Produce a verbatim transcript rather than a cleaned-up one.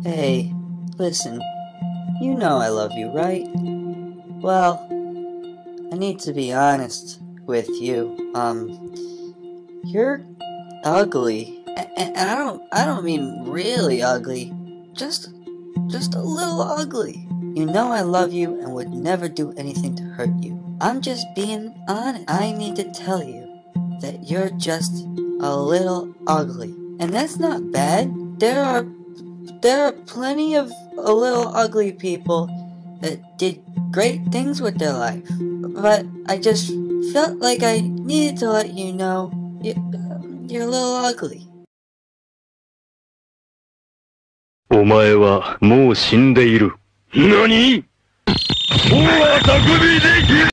Hey, listen, you know I love you, right? Well, I need to be honest with you. Um, you're ugly. And I don't, I don't mean really ugly. Just, just a little ugly. You know I love you and would never do anything to hurt you. I'm just being honest. I need to tell you that you're just a little ugly. And that's not bad. There are There are plenty of a little ugly people that did great things with their life. But I just felt like I needed to let you know you, you're a little ugly. お前はもう死んでいる。何？もうは匠できる